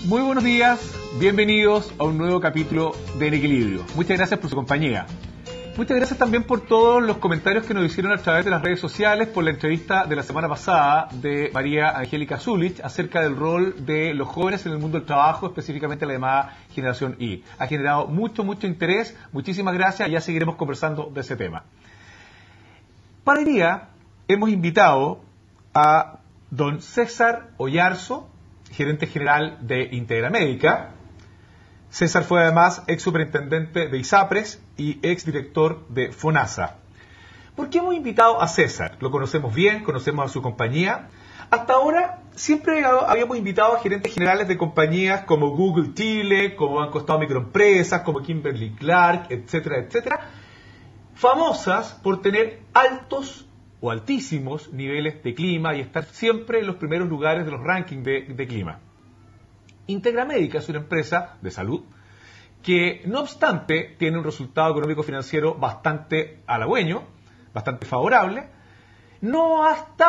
Muy buenos días, bienvenidos a un nuevo capítulo de En Equilibrio. Muchas gracias por su compañía. Muchas gracias también por todos los comentarios que nos hicieron a través de las redes sociales por la entrevista de la semana pasada de María Angélica Zulich acerca del rol de los jóvenes en el mundo del trabajo, específicamente la llamada generación Y. Ha generado mucho interés, muchísimas gracias y ya seguiremos conversando de ese tema. Para el día hemos invitado a don César Oyarzo, gerente general de Integramédica. César fue además ex superintendente de ISAPRES y ex director de FONASA. ¿Por qué hemos invitado a César? Lo conocemos bien, conocemos a su compañía. Hasta ahora siempre habíamos invitado a gerentes generales de compañías como Google Chile, como Banco Estado Microempresas, como Kimberly Clark, etcétera, etcétera, famosas por tener altos o altísimos niveles de clima y estar siempre en los primeros lugares de los rankings de clima. Integramédica es una empresa de salud que, no obstante, tiene un resultado económico financiero bastante halagüeño, bastante favorable. No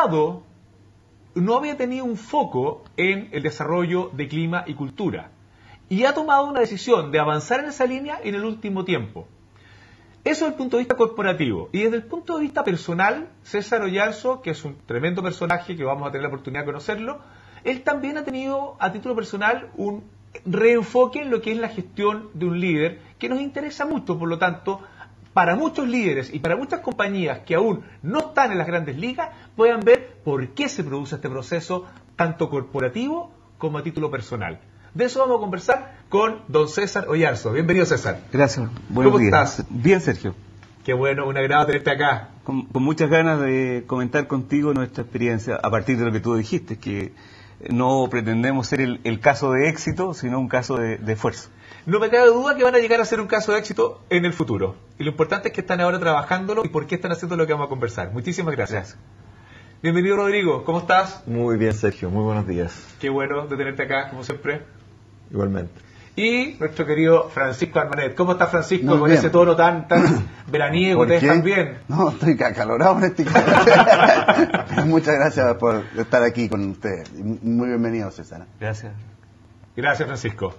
había tenido un foco en el desarrollo de clima y cultura y ha tomado una decisión de avanzar en esa línea en el último tiempo. Eso desde el punto de vista corporativo. Y desde el punto de vista personal, César Oyarzo, que es un tremendo personaje que vamos a tener la oportunidad de conocerlo, él también ha tenido a título personal un reenfoque en lo que es la gestión de un líder, que nos interesa mucho, por lo tanto, para muchos líderes y para muchas compañías que aún no están en las grandes ligas, puedan ver por qué se produce este proceso, tanto corporativo como a título personal. De eso vamos a conversar con don César Oyarzo. Bienvenido, César. Gracias. Buenos días. ¿Cómo estás? Bien, Sergio. Qué bueno, un agrado tenerte acá. Con muchas ganas de comentar contigo nuestra experiencia a partir de lo que tú dijiste, que no pretendemos ser el caso de éxito, sino un caso de esfuerzo. No me cabe duda que van a llegar a ser un caso de éxito en el futuro. Y lo importante es que están ahora trabajándolo y por qué están haciendo lo que vamos a conversar. Muchísimas gracias. Bienvenido, Rodrigo. ¿Cómo estás? Muy bien, Sergio. Muy buenos días. Qué bueno de tenerte acá, como siempre. Igualmente. Y nuestro querido Francisco Armanet. ¿Cómo está Francisco? Muy con bien. ese tono tan veraniego, ¿ustedes están bien? No, estoy acalorado en este caso. Pero muchas gracias por estar aquí con ustedes. Muy bienvenido, César. Gracias. Gracias, Francisco.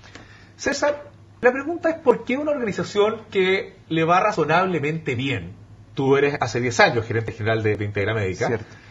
César, la pregunta es ¿por qué una organización que le va razonablemente bien, tú eres hace 10 años gerente general de Integramédica,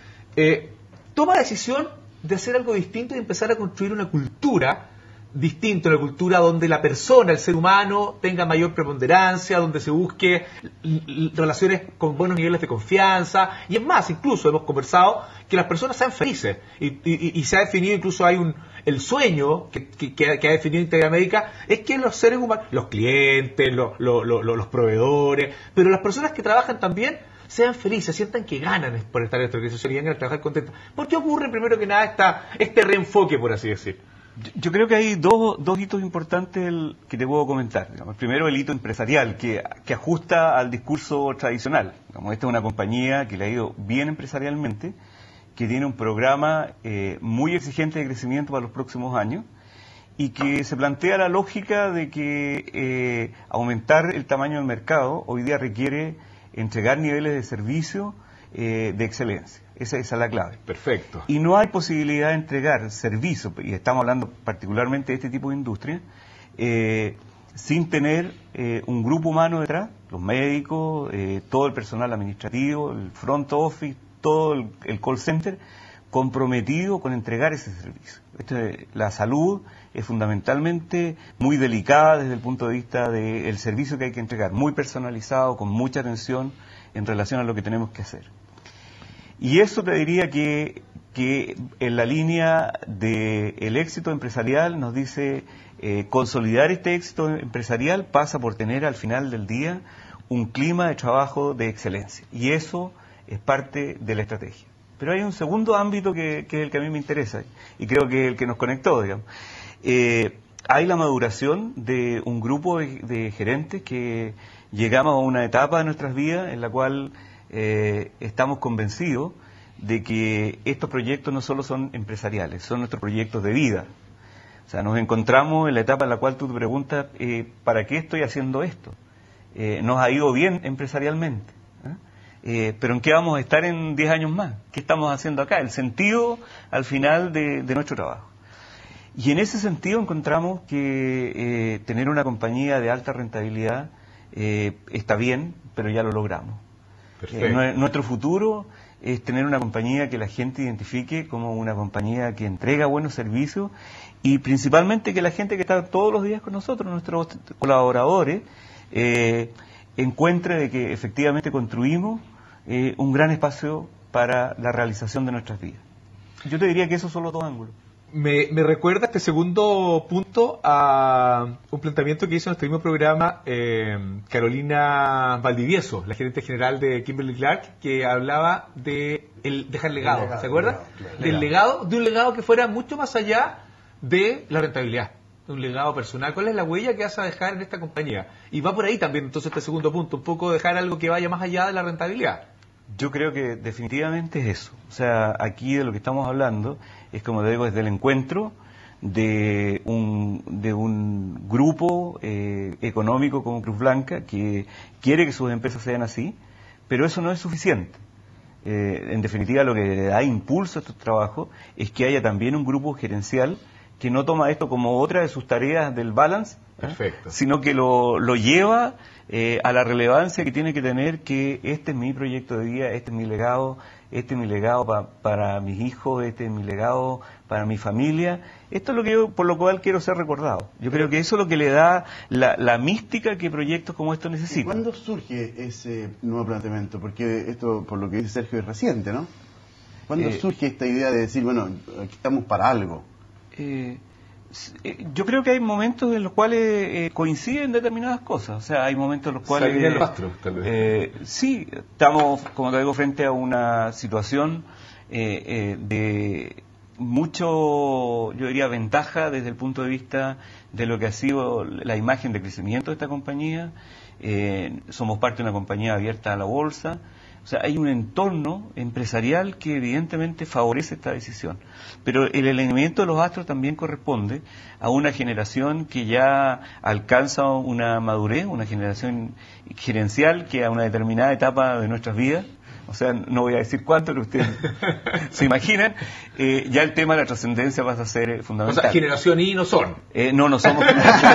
toma la decisión de hacer algo distinto y empezar a construir una cultura distinto, una cultura donde la persona, el ser humano, tenga mayor preponderancia, donde se busque relaciones con buenos niveles de confianza, y es más, incluso hemos conversado que las personas sean felices, y se ha definido, incluso hay el sueño que ha definido Integramédica, es que los seres humanos, los clientes, los proveedores, pero las personas que trabajan también sean felices, sientan que ganan por estar en esta organización y vengan a trabajar contentas. ¿Por qué ocurre primero que nada este reenfoque, por así decir? Yo creo que hay dos hitos importantes que te puedo comentar. Digamos, primero, el hito empresarial, que ajusta al discurso tradicional. Digamos, esta es una compañía que le ha ido bien empresarialmente, que tiene un programa muy exigente de crecimiento para los próximos años y que se plantea la lógica de que aumentar el tamaño del mercado hoy día requiere entregar niveles de servicio de excelencia. Esa es la clave. Perfecto. Y no hay posibilidad de entregar servicio, y estamos hablando particularmente de este tipo de industria, sin tener un grupo humano detrás, los médicos, todo el personal administrativo, el front office, todo el call center, comprometido con entregar ese servicio. La salud es fundamentalmente muy delicada desde el punto de vista del servicio que hay que entregar, muy personalizado, con mucha atención en relación a lo que tenemos que hacer. Y eso te diría que en la línea del éxito empresarial nos dice consolidar este éxito empresarial pasa por tener al final del día un clima de trabajo de excelencia. Y eso es parte de la estrategia. Pero hay un segundo ámbito que es el que a mí me interesa y creo que es el que nos conectó, digamos. Hay la maduración de un grupo de gerentes que llegamos a una etapa de nuestras vidas en la cual estamos convencidos de que estos proyectos no solo son empresariales, son nuestros proyectos de vida. O sea, nos encontramos en la etapa en la cual tú te preguntas, ¿para qué estoy haciendo esto? Nos ha ido bien empresarialmente, pero ¿en qué vamos a estar en 10 años más? ¿Qué estamos haciendo acá? El sentido al final de nuestro trabajo. Y en ese sentido encontramos que tener una compañía de alta rentabilidad está bien, pero ya lo logramos. Nuestro futuro es tener una compañía que la gente identifique como una compañía que entrega buenos servicios y principalmente que la gente que está todos los días con nosotros, nuestros colaboradores, encuentre de que efectivamente construimos un gran espacio para la realización de nuestras vidas. Yo te diría que esos son los dos ángulos. Me recuerda este segundo punto a un planteamiento que hizo en nuestro mismo programa Carolina Valdivieso, la gerente general de Kimberly-Clark, que hablaba de dejar legado, ¿se acuerdan? Del legado, de un legado que fuera mucho más allá de la rentabilidad, de un legado personal. ¿Cuál es la huella que vas a dejar en esta compañía? Y va por ahí también entonces este segundo punto, un poco dejar algo que vaya más allá de la rentabilidad. Yo creo que definitivamente es eso. O sea, aquí de lo que estamos hablando es, como te digo, es del encuentro de un grupo económico como Cruz Blanca que quiere que sus empresas sean así, pero eso no es suficiente. En definitiva, lo que le da impulso a estos trabajos es que haya también un grupo gerencial que no toma esto como otra de sus tareas del balance, sino que lo lleva a la relevancia que tiene que tener, que este es mi proyecto de vida, este es mi legado para mis hijos, este es mi legado para mi familia. Esto es lo que yo, por lo cual quiero ser recordado. Yo creo que eso es lo que le da la mística que proyectos como estos necesitan. ¿Cuándo surge ese nuevo planteamiento? Porque esto, por lo que dice Sergio, es reciente, ¿no? ¿Cuándo surge esta idea de decir, bueno, aquí estamos para algo? Yo creo que hay momentos en los cuales coinciden determinadas cosas. O sea, hay momentos en los cuales... los astros, tal vez. Sí, estamos, como te digo, frente a una situación de mucho, yo diría, ventaja desde el punto de vista de lo que ha sido la imagen de crecimiento de esta compañía. Somos parte de una compañía abierta a la bolsa. O sea, hay un entorno empresarial que evidentemente favorece esta decisión. Pero el alineamiento de los astros también corresponde a una generación que ya alcanza una madurez, una generación gerencial que a una determinada etapa de nuestras vidas, o sea, no voy a decir cuánto, que ustedes se imaginan, ya el tema de la trascendencia pasa a ser fundamental. O sea, generación Y no son. No somos generación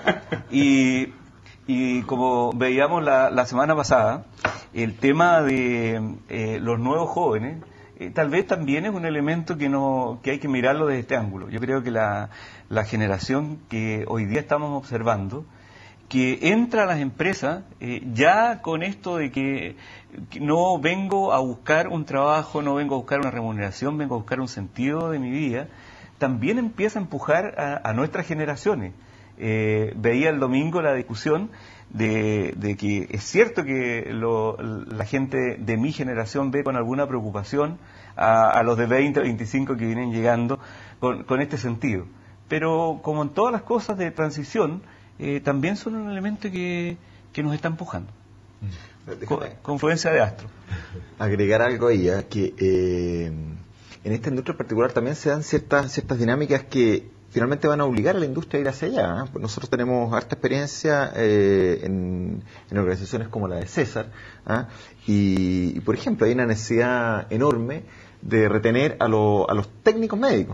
Y. Y como veíamos la semana pasada, el tema de los nuevos jóvenes, tal vez también es un elemento que hay que mirarlo desde este ángulo. Yo creo que la generación que hoy día estamos observando, que entra a las empresas ya con esto de que no vengo a buscar un trabajo, no vengo a buscar una remuneración, vengo a buscar un sentido de mi vida, también empieza a empujar a nuestras generaciones. Veía el domingo la discusión de que es cierto que la gente de mi generación ve con alguna preocupación a los de 20 o 25 que vienen llegando con este sentido. Pero como en todas las cosas de transición, también son un elemento que nos está empujando. Confluencia de astros. Agregar algo ahí, que en esta industria en particular también se dan ciertas dinámicas que finalmente van a obligar a la industria a ir hacia allá. Nosotros tenemos harta experiencia en organizaciones como la de César, y por ejemplo hay una necesidad enorme de retener a los técnicos médicos.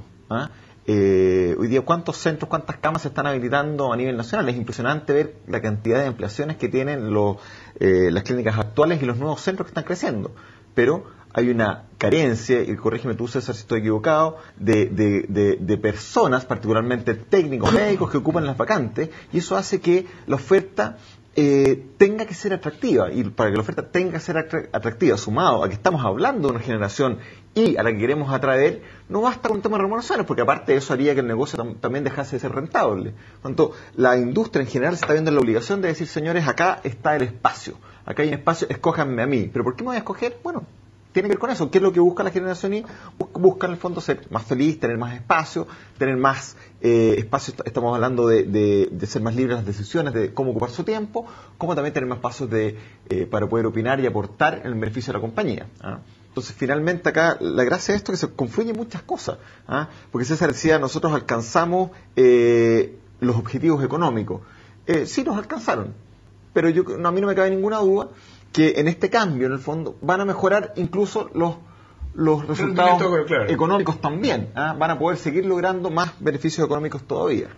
Hoy día cuántos centros, cuántas camas se están habilitando a nivel nacional. Es impresionante ver la cantidad de ampliaciones que tienen las clínicas actuales y los nuevos centros que están creciendo, pero hay una carencia, y corrígeme tú, César, si estoy equivocado, de personas, particularmente técnicos médicos, que ocupan las vacantes, y eso hace que la oferta tenga que ser atractiva, y para que la oferta tenga que ser atractiva, sumado a que estamos hablando de una generación y a la que queremos atraer, no basta con temas de remuneraciones, porque aparte de eso haría que el negocio también dejase de ser rentable. Por tanto, la industria en general se está viendo en la obligación de decir, señores, acá está el espacio, acá hay un espacio, escójanme a mí. ¿Pero por qué me voy a escoger? Bueno, tiene que ver con eso. ¿Qué es lo que busca la generación Y? Busca en el fondo ser más feliz, tener más espacio, tener más espacio. Estamos hablando de ser más libres en las decisiones, de cómo ocupar su tiempo, como también tener más espacios para poder opinar y aportar en el beneficio de la compañía. Entonces, finalmente acá, la gracia de esto es que se confluyen muchas cosas. Porque César decía, nosotros alcanzamos los objetivos económicos. Sí, los alcanzaron. Pero a mí no me cabe ninguna duda que en este cambio, en el fondo, van a mejorar incluso los resultados claro. económicos también. Van a poder seguir logrando más beneficios económicos todavía.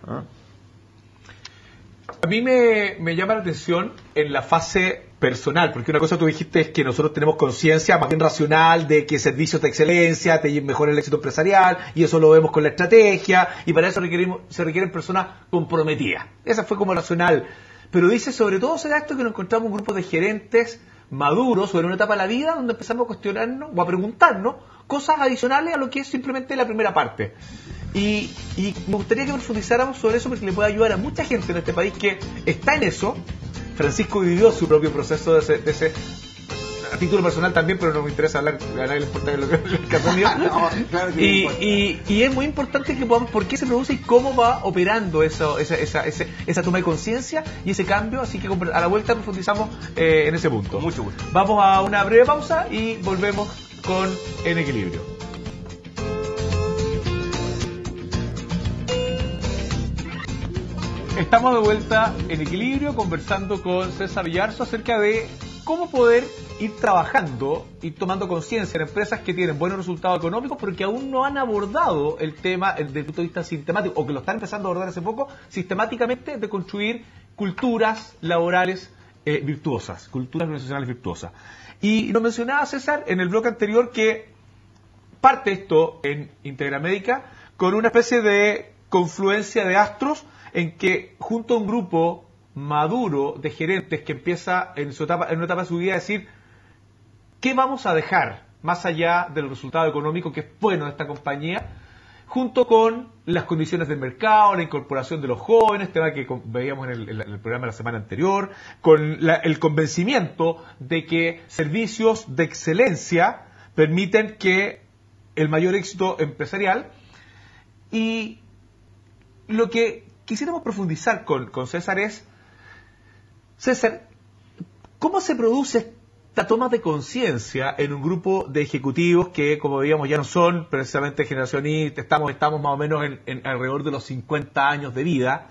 A mí me llama la atención en la fase personal, porque una cosa tú dijiste es que nosotros tenemos conciencia más bien racional de que servicios de excelencia te mejoran el éxito empresarial, y eso lo vemos con la estrategia, y para eso se requieren personas comprometidas. Esa fue como racional. Pero dice, sobre todo será esto que nos encontramos un grupo de gerentes maduros sobre una etapa de la vida donde empezamos a cuestionarnos o a preguntarnos cosas adicionales a lo que es simplemente la primera parte. Y me gustaría que profundizáramos sobre eso porque le puede ayudar a mucha gente en este país que está en eso. Francisco vivió su propio proceso de ese a título personal también, pero no me interesa hablar, a nadie le importa lo que ha aprendido. Claro que y es muy importante que podamos, por qué se produce y cómo va operando esa toma de conciencia y ese cambio, así que a la vuelta profundizamos en ese punto. Mucho gusto. Vamos a una breve pausa y volvemos con En Equilibrio. Estamos de vuelta en Equilibrio conversando con César Yarzo acerca de cómo poder ir trabajando y tomando conciencia en empresas que tienen buenos resultados económicos pero que aún no han abordado el tema desde el punto de vista sistemático o que lo están empezando a abordar hace poco sistemáticamente de construir culturas laborales virtuosas, culturas organizacionales virtuosas. Y nos mencionaba César en el bloque anterior que parte esto en Integramédica con una especie de confluencia de astros en que junto a un grupo maduro de gerentes que empieza en una etapa de su vida a decir ¿qué vamos a dejar más allá del resultado económico que es bueno de esta compañía? Junto con las condiciones del mercado, la incorporación de los jóvenes, tema que veíamos en el programa de la semana anterior, con el convencimiento de que servicios de excelencia permiten que el mayor éxito empresarial. Y lo que quisiéramos profundizar con César es, César, ¿cómo se produce esta toma de conciencia en un grupo de ejecutivos que, como veíamos, ya no son precisamente generacionistas, estamos más o menos en alrededor de los 50 años de vida,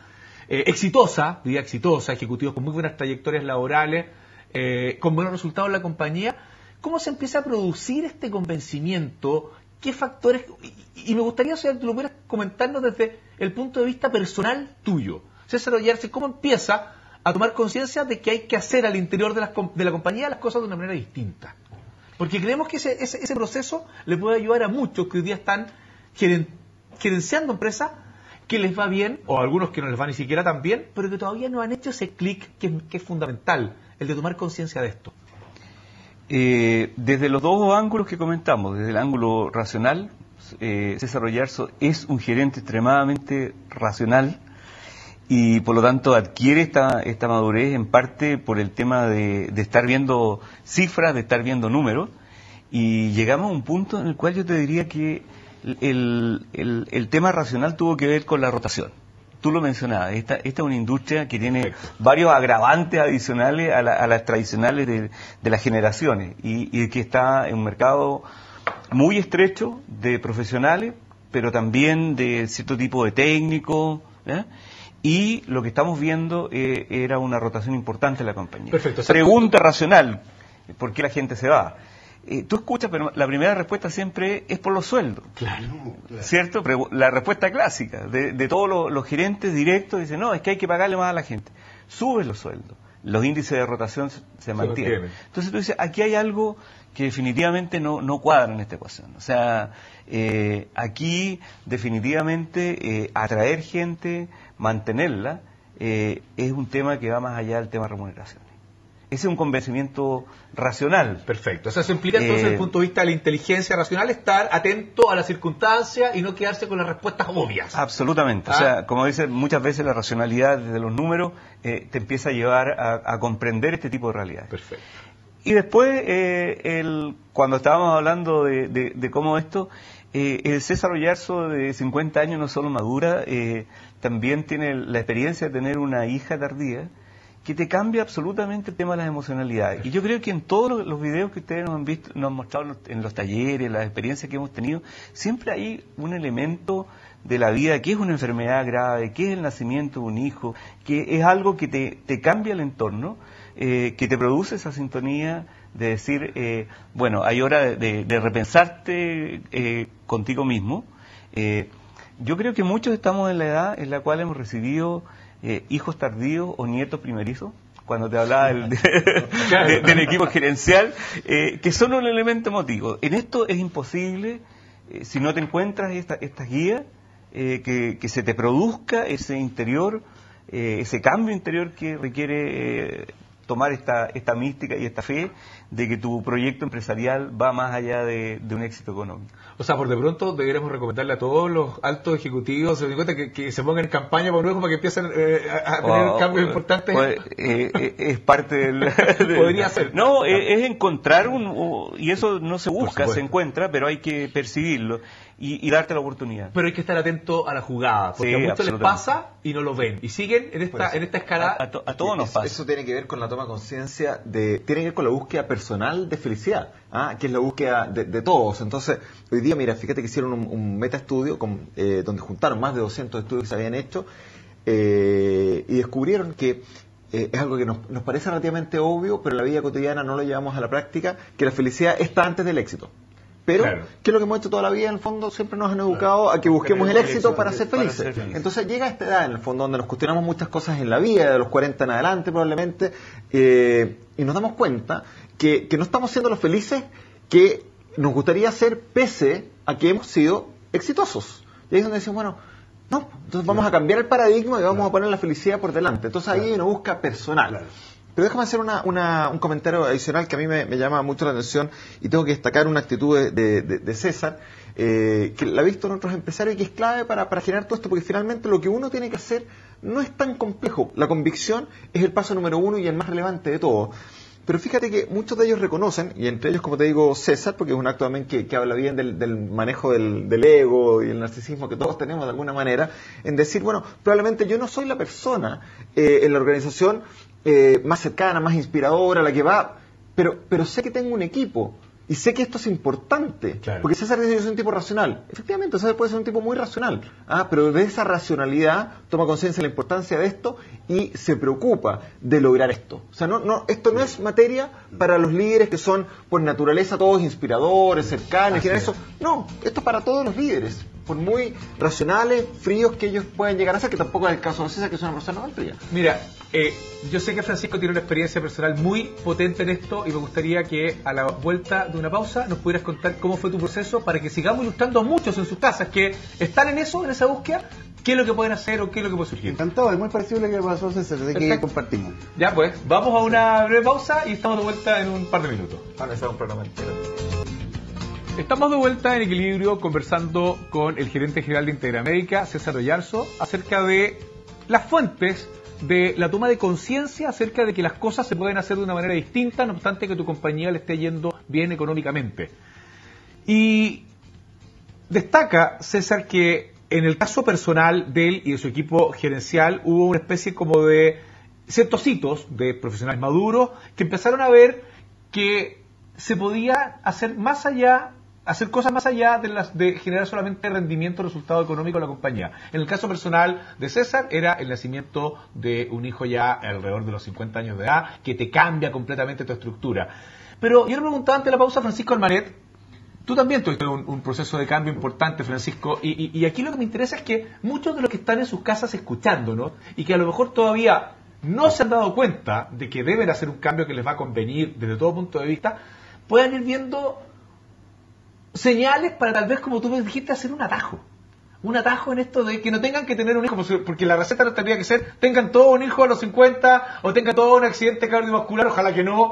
vida exitosa, ejecutivos con muy buenas trayectorias laborales, con buenos resultados en la compañía? ¿Cómo se empieza a producir este convencimiento? ¿Qué factores? Y me gustaría saber, tú lo pudieras comentarnos desde el punto de vista personal tuyo. César Oyarce, ¿cómo empieza a tomar conciencia de que hay que hacer al interior de la compañía las cosas de una manera distinta? Porque creemos que ese proceso le puede ayudar a muchos que hoy día están gerenciando empresas que les va bien, o a algunos que no les va ni siquiera tan bien, pero que todavía no han hecho ese clic que es fundamental, el de tomar conciencia de esto. Desde los dos ángulos que comentamos, desde el ángulo racional, César Oyarzo es un gerente extremadamente racional y por lo tanto adquiere esta madurez en parte por el tema de estar viendo cifras, de estar viendo números, y llegamos a un punto en el cual yo te diría que el tema racional tuvo que ver con la rotación. Tú lo mencionabas, esta es una industria que tiene varios agravantes adicionales a las tradicionales de las generaciones y que está en un mercado muy estrecho de profesionales, pero también de cierto tipo de técnicos, ¿eh? Y lo que estamos viendo era una rotación importante en la compañía. Perfecto. Pregunta racional, ¿por qué la gente se va? Tú escuchas, pero la primera respuesta siempre es por los sueldos. Claro. ¿Cierto? La respuesta clásica de todos los gerentes directos dicen, no, es que hay que pagarle más a la gente. Suben los sueldos, los índices de rotación se mantienen. Entonces tú dices, aquí hay algo que definitivamente no cuadra en esta ecuación. O sea, aquí definitivamente atraer gente, mantenerla, es un tema que va más allá del tema de remuneración. Ese es un convencimiento racional. Perfecto. O sea, se implica entonces desde el punto de vista de la inteligencia racional estar atento a las circunstancias y no quedarse con las respuestas obvias. Absolutamente. O sea, como dicen muchas veces, la racionalidad desde los números te empieza a llevar a comprender este tipo de realidades. Perfecto. Y después, cuando estábamos hablando de cómo esto, el César Oyarzo de 50 años no solo madura, también tiene la experiencia de tener una hija tardía, que te cambia absolutamente el tema de las emocionalidades. Y yo creo que en todos los videos que ustedes nos han mostrado en los talleres, las experiencias que hemos tenido, siempre hay un elemento de la vida que es una enfermedad grave, que es el nacimiento de un hijo, que es algo que te cambia el entorno, que te produce esa sintonía de decir, bueno, hay hora de repensarte contigo mismo. Yo creo que muchos estamos en la edad en la cual hemos recibido hijos tardíos o nietos primerizos, cuando te hablaba del equipo gerencial, que son un elemento emotivo. En esto es imposible, si no te encuentras estas guías, que se te produzca ese interior, ese cambio interior que requiere tomar esta mística y esta fe de que tu proyecto empresarial va más allá de un éxito económico. O sea, por de pronto deberíamos recomendarle a todos los altos ejecutivos que se pongan en campaña para que empiecen a tener cambios importantes. Es parte del... Podría ser. No, es encontrar y eso no se busca, se encuentra, pero hay que percibirlo y darte la oportunidad. Pero hay que estar atento a la jugada, porque a muchos les pasa y no lo ven, y siguen en esta escala. A todos nos pasa. Eso tiene que ver con la toma de conciencia, tiene que ver con la búsqueda personal de felicidad, que es la búsqueda de todos. Entonces, hoy día, mira, fíjate que hicieron un metaestudio donde juntaron más de 200 estudios que se habían hecho y descubrieron que es algo que nos parece relativamente obvio, pero en la vida cotidiana no lo llevamos a la práctica, que la felicidad está antes del éxito. Pero, claro, ¿qué es lo que hemos hecho toda la vida? En el fondo siempre nos han educado a que busquemos el éxito para ser felices. Entonces llega a esta edad, en el fondo, donde nos cuestionamos muchas cosas en la vida, de los 40 en adelante probablemente, y nos damos cuenta que no estamos siendo los felices que nos gustaría ser, pese a que hemos sido exitosos. Y ahí es donde decimos, bueno, no, entonces vamos a cambiar el paradigma y vamos a poner la felicidad por delante. Entonces ahí hay una búsqueda personal. Pero déjame hacer un comentario adicional que a mí me llama mucho la atención y tengo que destacar una actitud de César, que la he visto en otros empresarios y que es clave para generar todo esto, porque finalmente lo que uno tiene que hacer no es tan complejo. La convicción es el paso número 1 y el más relevante de todo. Pero fíjate que muchos de ellos reconocen, y entre ellos, como te digo, César, porque es un acto también que habla bien del manejo del ego y el narcisismo que todos tenemos de alguna manera, en decir, bueno, probablemente yo no soy la persona en la organización más cercana, más inspiradora, la que va, pero sé que tengo un equipo y sé que esto es importante, claro, porque César dice, yo soy un tipo racional. Efectivamente, César puede ser un tipo muy racional, pero de esa racionalidad toma conciencia de la importancia de esto y se preocupa de lograr esto. O sea, esto no es materia para los líderes que son por naturaleza todos inspiradores, cercanos, eso. No, esto es para todos los líderes, por muy racionales, fríos que ellos puedan llegar a ser, que tampoco es el caso de César, que es una persona muy fría. Mira, yo sé que Francisco tiene una experiencia personal muy potente en esto y me gustaría que a la vuelta de una pausa nos pudieras contar cómo fue tu proceso para que sigamos ilustrando a muchos en sus casas que están en esa búsqueda, qué es lo que pueden hacer o qué es lo que puede surgir. Encantado, es muy parecido a lo que pasó César, de que compartimos. Ya pues, vamos a una breve pausa y estamos de vuelta en un par de minutos. Un programa entero. Estamos de vuelta en Equilibrio conversando con el gerente general de Integramédica, César Oyarzo, acerca de las fuentes de la toma de conciencia acerca de que las cosas se pueden hacer de una manera distinta, no obstante que tu compañía le esté yendo bien económicamente. Y destaca, César, que en el caso personal de él y de su equipo gerencial hubo una especie como de ciertos hitos de profesionales maduros que empezaron a ver que se podía hacer cosas más allá de generar solamente rendimiento, resultado económico de la compañía. En el caso personal de César era el nacimiento de un hijo ya alrededor de los 50 años de edad, que te cambia completamente tu estructura. Pero yo le preguntaba antes de la pausa a Francisco Almaret, tú también tuviste un proceso de cambio importante, Francisco, y aquí lo que me interesa es que muchos de los que están en sus casas escuchándonos, y que a lo mejor todavía no se han dado cuenta de que deben hacer un cambio que les va a convenir desde todo punto de vista, puedan ir viendo señales para tal vez, como tú me dijiste, hacer un atajo en esto de que no tengan que tener un hijo, porque la receta no tendría que ser tengan todo un hijo a los 50 o tengan todo un accidente cardiovascular, ojalá que no,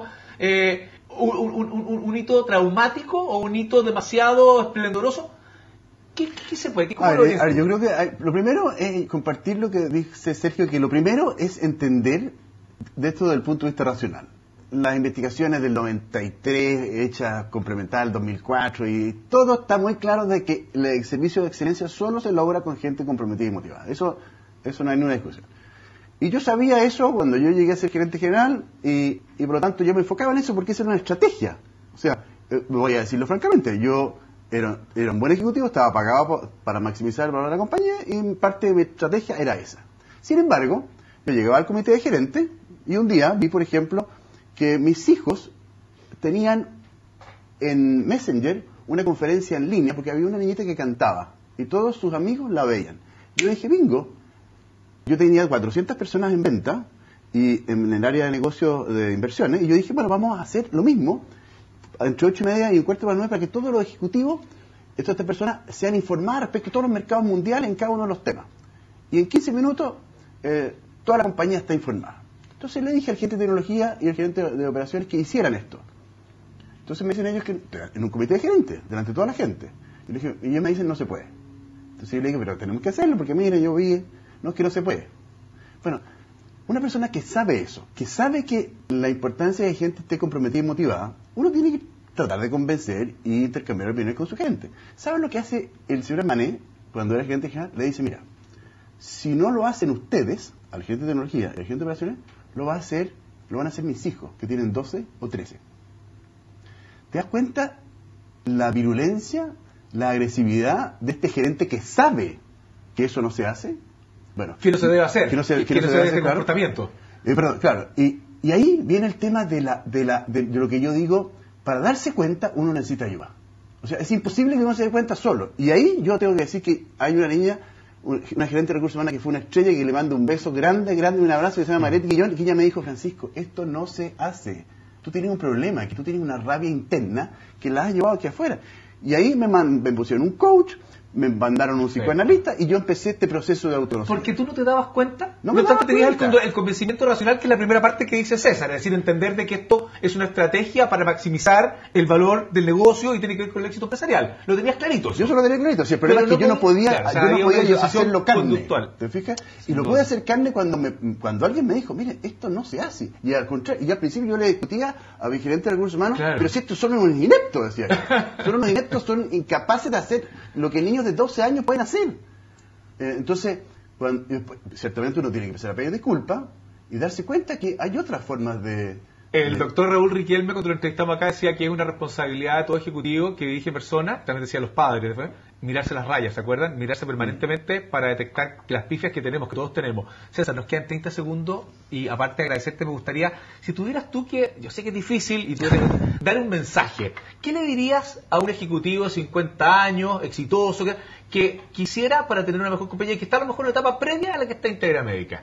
un hito traumático o un hito demasiado esplendoroso. ¿Qué se puede? ¿Cómo lo ves? Yo creo que lo primero es compartir lo que dice Sergio, que lo primero es entender de esto desde el punto de vista racional. Las investigaciones del 93, hechas complementarias del 2004, y todo está muy claro de que el servicio de excelencia solo se logra con gente comprometida y motivada. Eso no hay ninguna discusión. Y yo sabía eso cuando yo llegué a ser gerente general, y por lo tanto yo me enfocaba en eso porque esa era una estrategia. O sea, voy a decirlo francamente, yo era un buen ejecutivo, estaba pagado para maximizar el valor de la compañía, y parte de mi estrategia era esa. Sin embargo, yo llegaba al comité de gerente y un día vi, por ejemplo, que mis hijos tenían en Messenger una conferencia en línea porque había una niñita que cantaba y todos sus amigos la veían. Yo dije, bingo. Yo tenía 400 personas en venta y en el área de negocios de inversiones, y yo dije, bueno, vamos a hacer lo mismo entre 8:30 y 8:45 para que todos los ejecutivos, estas personas, sean informadas respecto a todos los mercados mundiales en cada uno de los temas. Y en 15 minutos toda la compañía está informada. Entonces le dije al gerente de tecnología y al gerente de operaciones que hicieran esto. Entonces me dicen ellos que en un comité de gerentes, delante de toda la gente. Y ellos me dicen, no se puede. Entonces yo le dije, pero tenemos que hacerlo porque mire, yo vi, no es que no se puede. Bueno, una persona que sabe eso, que sabe que la importancia de que gente esté comprometida y motivada, uno tiene que tratar de convencer y intercambiar opiniones con su gente. ¿Saben lo que hace el señor Mané cuando era gerente general? Le dice, mira, si no lo hacen ustedes, al gerente de tecnología y al gerente de operaciones, lo van a hacer mis hijos, que tienen 12 o 13. ¿Te das cuenta la virulencia, la agresividad de este gerente que sabe que eso no se hace? Bueno, que no se debe hacer, que no se debe hacer claro. Comportamiento. Perdón, claro, y ahí viene el tema de lo que yo digo, para darse cuenta uno necesita ayuda. O sea, es imposible que uno se dé cuenta solo. Y ahí yo tengo que decir que hay una niña, una gerente de recursos humanos que fue una estrella, que le mando un beso grande, un abrazo, que se llama Mareti Guillón, que ella me dijo, Francisco, esto no se hace. Tú tienes un problema, que tú tienes una rabia interna que la has llevado aquí afuera. Y ahí me pusieron un coach, me mandaron un psicoanalista y yo empecé este proceso de autonomía. Porque tú no te dabas cuenta, no me daba tenías cuenta. El convencimiento racional, que es la primera parte que dice César, es decir, entender de que esto es una estrategia para maximizar el valor del negocio y tiene que ver con el éxito empresarial. Lo tenías clarito. Yo solo tenía clarito. Si el problema es que yo no podía, hacerlo carne. Conductual. ¿Te fijas? Y lo pude hacer carne cuando alguien me dijo, mire, esto no se hace. Y al contrario, y al principio yo le discutía a mi gerente de recursos humanos, pero si estos son unos ineptos, decía yo. Son unos ineptos, son incapaces de hacer lo que niños de 12 años pueden hacer. Entonces, ciertamente uno tiene que empezar a pedir disculpas y darse cuenta que hay otras formas de... El doctor Raúl Riquelme, cuando lo entrevistamos acá, decía que es una responsabilidad de todo ejecutivo que dirige personas, también decía los padres, ¿no? Mirarse las rayas, ¿se acuerdan? Mirarse permanentemente para detectar las pifias que tenemos, que todos tenemos. César, nos quedan 30 segundos y aparte de agradecerte, me gustaría, si tuvieras tú que, yo sé que es difícil, y tú dar un mensaje, ¿qué le dirías a un ejecutivo de 50 años, exitoso, que quisiera para tener una mejor compañía y que está a lo mejor en una etapa previa a la que está Integra Médica?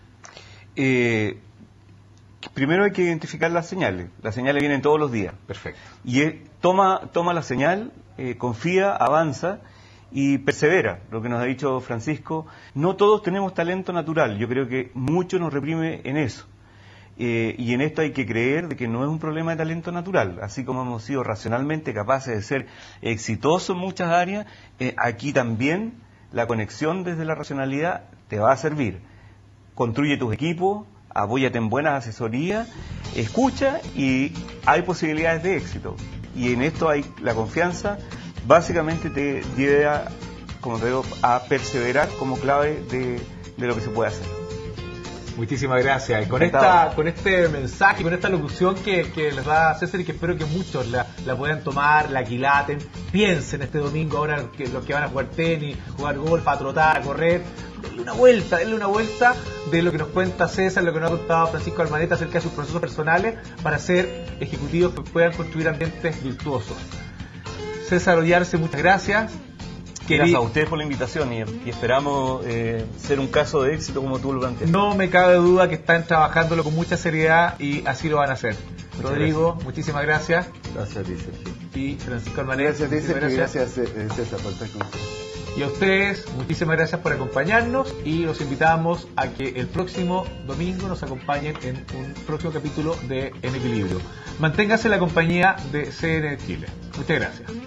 Primero hay que identificar las señales. Las señales vienen todos los días. Perfecto. Y toma la señal, confía, avanza y persevera. Lo que nos ha dicho Francisco, no todos tenemos talento natural. Yo creo que mucho nos reprime en eso. Y en esto hay que creer de que no es un problema de talento natural. Así como hemos sido racionalmente capaces de ser exitosos en muchas áreas, aquí también la conexión desde la racionalidad te va a servir. Construye tus equipos, apóyate en buenas asesorías, escucha y hay posibilidades de éxito. Y en esto hay la confianza, básicamente te lleva, como te digo, a perseverar como clave de lo que se puede hacer. Muchísimas gracias. Y con este mensaje, con esta locución que les da César y que espero que muchos la puedan tomar, la aquilaten, piensen este domingo ahora que los que van a jugar tenis, jugar golf, a trotar, a correr, denle una vuelta de lo que nos cuenta César, lo que nos ha contado Francisco Almaneta acerca de sus procesos personales para ser ejecutivos que puedan construir ambientes virtuosos. César Ollarse, muchas gracias. Gracias a ustedes por la invitación y esperamos ser un caso de éxito como tú lo planteas. No me cabe duda que están trabajándolo con mucha seriedad y así lo van a hacer. Muchas Rodrigo, gracias. Muchísimas gracias. Gracias a ti, Sergio. Y Francisco Almaneta. Gracias, César, y gracias César por estar con nosotros. Y a ustedes, muchísimas gracias por acompañarnos y los invitamos a que el próximo domingo nos acompañen en un próximo capítulo de En Equilibrio. Manténgase en la compañía de CN Chile. Muchas gracias.